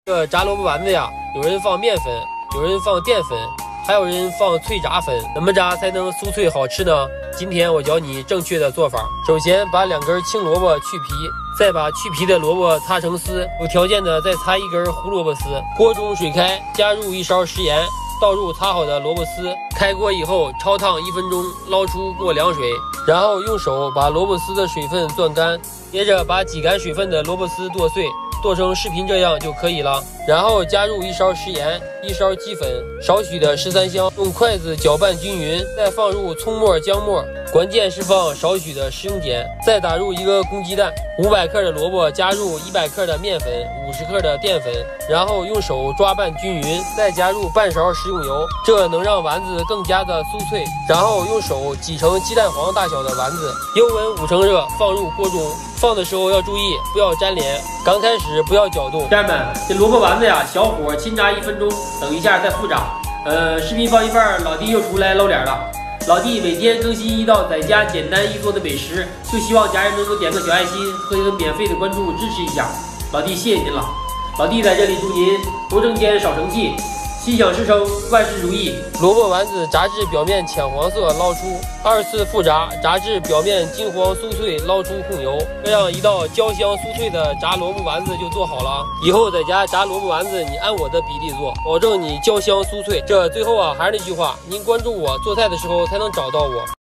这炸萝卜丸子呀，有人放面粉，有人放淀粉，还有人放脆炸粉。怎么炸才能酥脆好吃呢？今天我教你正确的做法。首先把2根青萝卜去皮，再把去皮的萝卜擦成丝，有条件的再擦1根胡萝卜丝。锅中水开，加入1勺食盐，倒入擦好的萝卜丝。开锅以后焯烫1分钟，捞出过凉水，然后用手把萝卜丝的水分攥干，接着把挤干水分的萝卜丝剁碎。剁成视频这样就可以了，然后加入1勺食盐、1勺鸡粉、少许的13香，用筷子搅拌均匀，再放入葱末、姜末，关键是放少许的食用碱，再打入1个公鸡蛋，500克的萝卜加入100克的面粉、50克的淀粉，然后用手抓拌均匀，再加入半勺食用油，这能让丸子更加的酥脆。然后用手挤成鸡蛋黄大小的丸子，油温5成热，放入锅中。放的时候要注意不要粘连，刚开始不要搅动。家人们，这萝卜丸子呀，小火清炸1分钟，等一下再复炸。视频放一半，老弟又出来露脸了。老弟每天更新1道在家简单易做的美食，就希望家人能够点个小爱心和一个免费的关注支持一下。老弟谢谢您了。老弟在这里祝您多挣钱少生气，心想事成，万事如意。萝卜丸子炸至表面浅黄色，捞出，2次复炸，炸至表面金黄酥脆，捞出控油。这样一道焦香酥脆的炸萝卜丸子就做好了。以后在家炸萝卜丸子，你按我的比例做，保证你焦香酥脆。这最后啊，还是那句话，您关注我，做菜的时候才能找到我。